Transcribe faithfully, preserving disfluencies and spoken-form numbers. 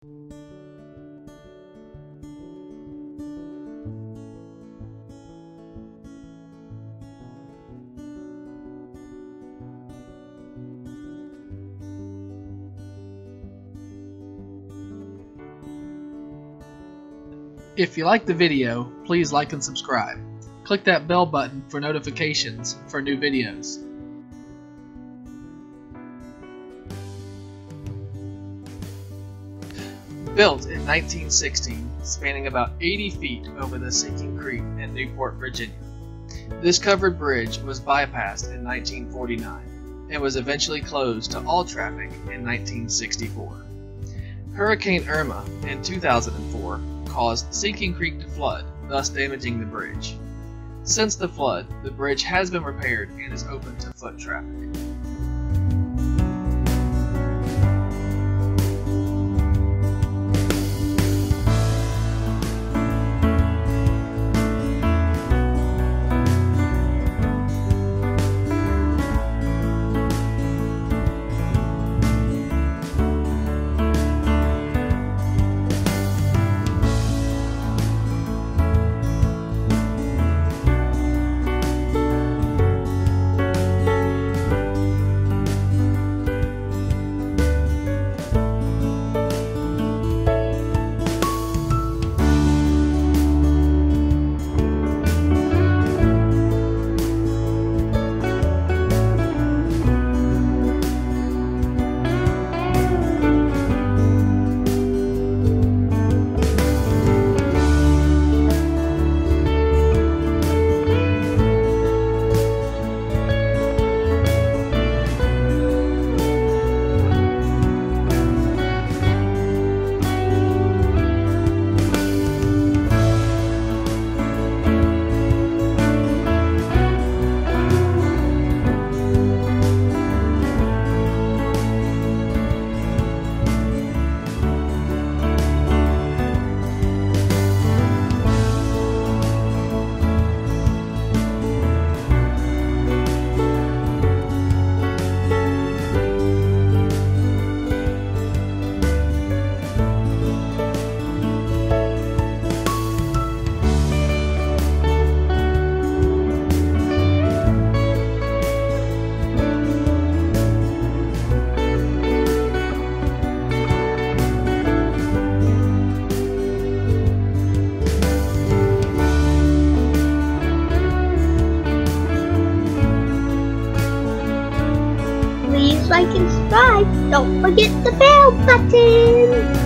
If you like the video, please like and subscribe. Click that bell button for notifications for new videos. Built in nineteen sixteen, spanning about eighty feet over the sinking creek in Newport, Virginia. This covered bridge was bypassed in nineteen forty-nine and was eventually closed to all traffic in nineteen sixty-four. Hurricane Irma in two thousand four caused Sinking Creek to flood, thus damaging the bridge. Since the flood, the bridge has been repaired and is open to foot traffic. Please like and subscribe. Don't forget the bell button.